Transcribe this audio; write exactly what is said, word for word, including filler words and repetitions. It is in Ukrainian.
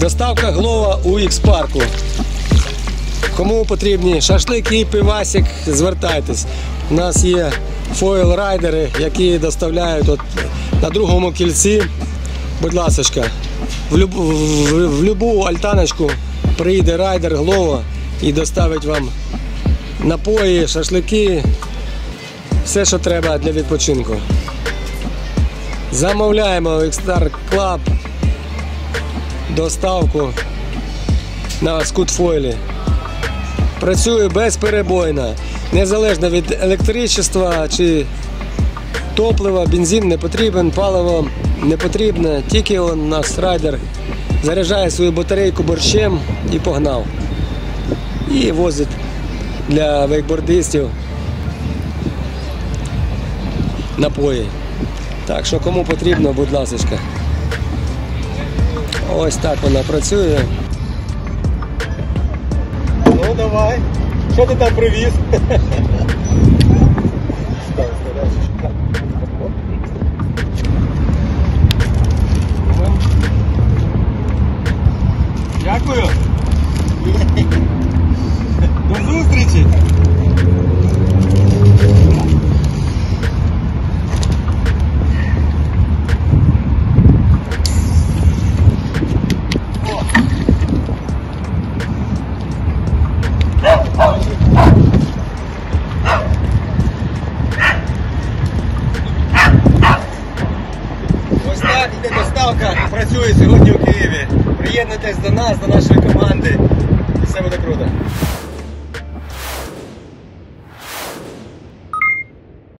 Доставка Глова у Ікс-парку. Кому потрібні шашлики, пивасик, звертайтесь. У нас є фойл-райдери, які доставляють от на другому кільці. Будь ласочка, в любу, в, в любу альтаночку приїде райдер Глова і доставить вам напої, шашлики, все, що треба для відпочинку. Замовляємо в Ікс-Стар Клаб доставку на скутфойлі. Працює безперебойно, незалежно від електричества чи топлива, бензин не потрібен, паливо не потрібно, тільки у нас райдер заряджає свою батарейку борщем і погнав. І возить для вейкбордистів напої. Так що кому потрібно, будь ласочка. Ось так вона працює. Ну давай, що ти там привіз? Дякую. До зустрічі. Ось так іде доставка, працює сьогодні у Києві. Приєднуйтесь до нас, до нашої команди. Все буде круто.